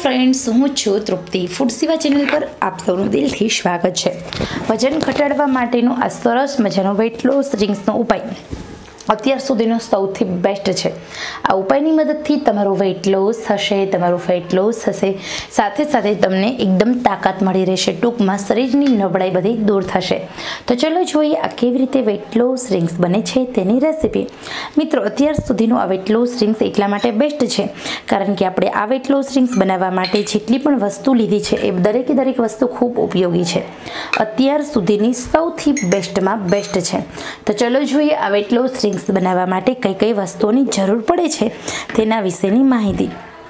Friends, हूँ छूं तृप्ति food सेवा चेनल पर आप सौનું દિલથી સ્વાગત છે। વજન ઘટાડવા માટેનો આ સરસ મજાનો વેટ લોસ ડ્રિંક્સનો ઉપાય અત્યાર સુધીનો સૌથી બેસ્ટ છે। આ ઉપાયની મદદથી તમારું વેટ લોસ થશે, તમારું ફેટ લોસ થશે, સાથે સાથે તમને એકદમ તાકાત મળી રહેશે। ટૂંકમાં શરીરની નબળાઈ બધી દૂર થશે। તો ચલો જોઈએ આ કેવી રીતે વેટ લોસ ડ્રિંક્સ બને છે તેની રેસીપી। મિત્રો, અત્યાર સુધીનું આ વેટ લોસ ડ્રિંક્સ એટલા માટે બેસ્ટ છે કારણ કે આપણે આ વેટ લોસ ડ્રિંક્સ બનાવવા માટે જેટલી પણ વસ્તુ લીધી છે એ દરેક વસ્તુ ખૂબ ઉપયોગી છે। અત્યાર સુધીની સૌથી બેસ્ટમાં બેસ્ટ છે। તો ચલો જોઈએ આ વેટ લોસ ડ્રિંક્સ બનાવવા માટે કઈ વસ્તુઓની જરૂર પડે છે તેના વિશેની માહિતી।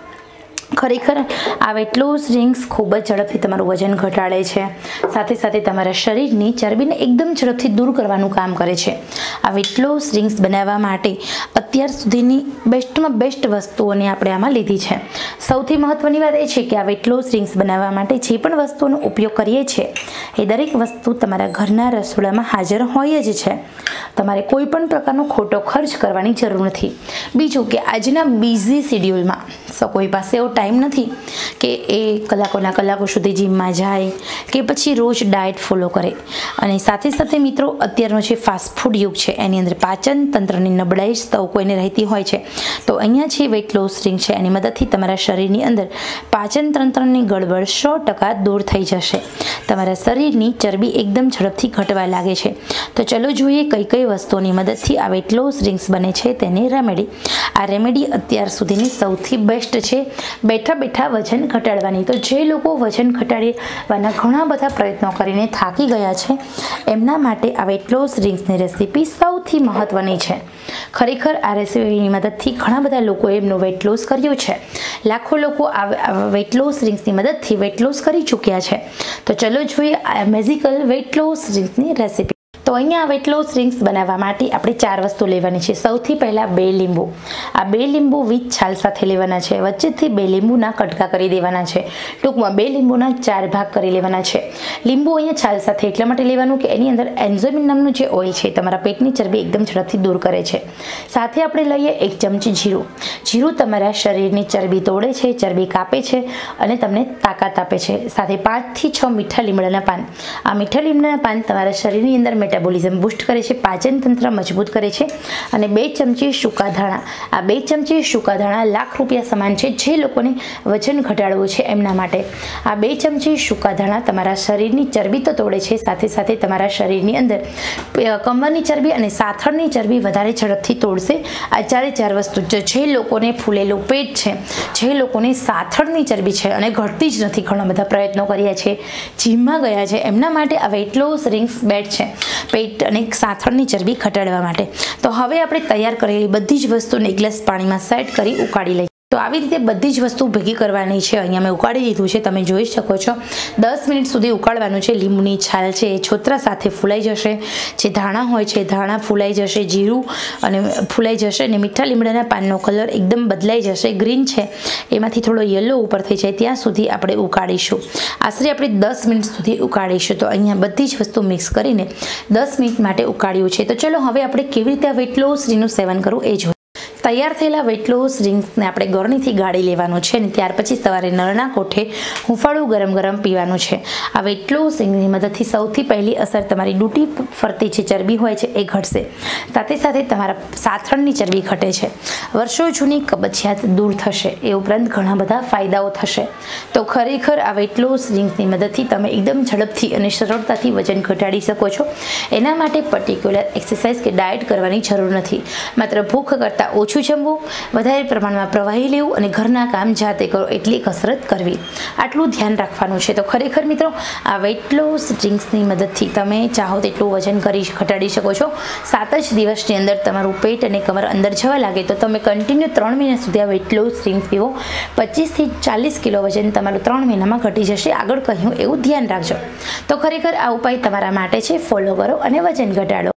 ખરેખર આ વેટ લોસ ડ્રિંક્સ ખૂબ જ ઝડપથી તમારું વજન ઘટાડે છે, સાથે સાથે તમારા શરીરની ચરબીને એકદમ ઝડપથી દૂર કરવાનું કામ કરે છે। આ વેટ લોસ ડ્રિંક્સ બનાવવા માટે અત્યાર સુધીની બેસ્ટમાં બેસ્ટ વસ્તુઓને આપણે આમાં લીધી છે। સૌથી મહત્વની વાત એ છે કે આ વેટ લોસ ડ્રિંક્સ બનાવવા માટે જે પણ વસ્તુઓનો ઉપયોગ કરીએ છીએ એ દરેક વસ્તુ તમારા ઘરના રસોડામાં હાજર હોય જ છે। તમારે કોઈ પણ પ્રકારનો ખોટો ખર્ચ કરવાની જરૂર નથી। બીજું કે આજના બિઝી શેડ્યુલમાં કોઈ પાસે એવો ટાઈમ નથી કે એ કલાકોના કલાકો સુધી જીમમાં જાય કે પછી રોજ ડાયટ ફોલો કરે। અને સાથે સાથે મિત્રો, અત્યારનો જે ફાસ્ટ ફૂડ યુગ છે એની અંદર પાચન તંત્રની નબળાઈ સૌ કોઈને રહેતી હોય છે। તો અહીંયા જે વેટ લોસ ડ્રિંક છે એની મદદથી તમારા શરીરની અંદર પાચન તંત્રની ગડબડ 100% દૂર થઈ જશે। તમારા શરીરની ચરબી એકદમ ઝડપથી ઘટવા લાગે છે। તો ચલો જોઈએ કઈ વસ્તુઓની મદદથી આ વેટ લોસ ડ્રિંક્સ બને છે તેની રેમેડી। આ રેમેડી અત્યાર સુધીની સૌથી બેસ્ટ છે બેઠા બેઠા વજન ઘટાડવાની। તો જે લોકો વજન ઘટાડવાના ઘણા બધા પ્રયત્નો કરીને થાકી ગયા છે એમના માટે આ વેટ લોસ ડ્રિંક્સની રેસીપી સૌથી મહત્વની છે। ખરેખર આ રેસીપીની મદદથી ઘણા બધા લોકોએ એમનું વેટ લોસ કર્યું છે। લાખો લોકો આ વેટ લોસ ડ્રિંક્સની મદદથી વેટ લોસ કરી ચૂક્યા છે। તો ચલો જોઈએ આ મેજિકલ વેટ લોસ ડ્રિંક્સની રેસીપી। તો અહીંયા વેટ લોસ ડ્રિંક્સ બનાવવા માટે આપણે 4 વસ્તુ લેવાની છે। સૌથી પહેલાં 2 લીંબુ। આ 2 લીંબુ વિથ છાલ સાથે લેવાના છે। વચ્ચેથી 2 લીંબુના કટકા કરી દેવાના છે। ટૂંકમાં 2 લીંબુના 4 ભાગ કરી લેવાના છે। લીંબુ અહીંયા છાલ સાથે એટલા માટે લેવાનું કે એની અંદર એન્ઝોમિન નામનું જે ઓઇલ છે તમારા પેટની ચરબી એકદમ ઝડપથી દૂર કરે છે। સાથે આપણે લઈએ 1 ચમચી જીરું। જીરું તમારા શરીરની ચરબી તોડે છે, ચરબી કાપે છે અને તમને તાકાત આપે છે। સાથે 5 થી 6 મીઠા લીમડાના પાન। આ મીઠા લીમડાના પાન તમારા શરીરની અંદર મેટાબોલિઝમ બૂસ્ટ કરે છે, પાચન તંત્ર મજબૂત કરે છે। અને 2 ચમચી સૂકા ધાણા। આ 2 ચમચી સૂકા ધાણા લાખ રૂપિયા સમાન છે જે લોકોને વજન ઘટાડવું છે એમના માટે। આ 2 ચમચી સૂકા ધાણા તમારા શરીરની ચરબી તો તોડે છે, સાથે સાથે તમારા શરીરની અંદર કમરની ચરબી અને સાથળની ચરબી વધારે ઝડપથી તોડશે। આ 4 વસ્તુ જે લોકોને ફૂલેલું પેટ છે, જે લોકોને સાથળની ચરબી છે અને ઘટતી જ નથી, ઘણા બધા પ્રયત્નો કર્યા છે, જીમમાં ગયા છે, એમના માટે આ વેટ લોસ ડ્રિંક્સ બેસ્ટ છે પેટ અને સાથળની ચરબી ઘટાડવા માટે। તો હવે આપણે તૈયાર કરેલી બધી જ વસ્તુને એક ગ્લાસ પાણીમાં સેટ કરી ઉકાળી લઈએ। તો આવી રીતે બધી જ વસ્તુ ભેગી કરવાની છે। અહીંયા મેં ઉકાળી લીધું છે, તમે જોઈ શકો છો। 10 મિનિટ સુધી ઉકાળવાનું છે। લીંબુની છાલ છે એ છોતરા સાથે ફૂલાઈ જશે, જે ધાણા હોય છે ધાણા ફૂલાઈ જશે, જીરું અને ફૂલાઈ જશે અને મીઠા લીમડાના પાનનો કલર એકદમ બદલાઈ જશે, ગ્રીન છે એમાંથી થોડો યલો ઉપર થઈ જાય ત્યાં સુધી આપણે ઉકાળીશું। આશરે આપણે 10 મિનિટ સુધી ઉકાળીશું। તો અહીંયા બધી જ વસ્તુ મિક્સ કરીને 10 મિનિટ માટે ઉકાળ્યું છે। તો ચલો હવે આપણે કેવી રીતે આ વેટ લોસ ડ્રિંકનું સેવન કરવું એ જોઈએ। તૈયાર થયેલા વેટ લોસ ડ્રિંક્સને આપણે ગરણીથી ગાળી લેવાનું છે અને ત્યાર પછી સવારે નળના કોઠે હુંફાળું ગરમ પીવાનું છે। આ વેટ લોસ ડ્રિંકની મદદથી સૌથી પહેલી અસર તમારી ડૂટી ફરતી જે ચરબી હોય છે એ ઘટશે, સાથે સાથે તમારા સાથળની ચરબી ઘટે છે, વર્ષો જૂની કબજિયાત દૂર થશે, એ ઉપરાંત ઘણા બધા ફાયદાઓ થશે। તો ખરેખર આ વેટ લોસ ડ્રિંકની મદદથી તમે એકદમ ઝડપથી અને સરળતાથી વજન ઘટાડી શકો છો। એના માટે પર્ટિક્યુલર એક્સરસાઇઝ કે ડાયટ કરવાની જરૂર નથી। માત્ર ભૂખ કરતાં ઓછું જમવું, વધારે પ્રમાણમાં પ્રવાહી લેવું અને ઘરના કામ જાતે કરો એટલી કસરત કરવી, આટલું ધ્યાન રાખવાનું છે। તો ખરેખર મિત્રો, આ વેટ લોસ ડ્રિંક્સની મદદથી તમે ચાહો તેટલું વજન ઘટાડી શકો છો। 7 જ દિવસની અંદર તમારું પેટ અને કમર અંદર જવા લાગે તો તમે કન્ટિન્યુ 3 મહિના સુધી આ વેટ લોસ ડ્રિંક્સ પીવો। 25 થી 40 કિલો વજન તમારું 3 મહિનામાં ઘટી જશે। આગળ કહ્યું એવું ધ્યાન રાખજો। તો ખરેખર આ ઉપાય તમારા માટે છે, ફોલો કરો અને વજન ઘટાડો।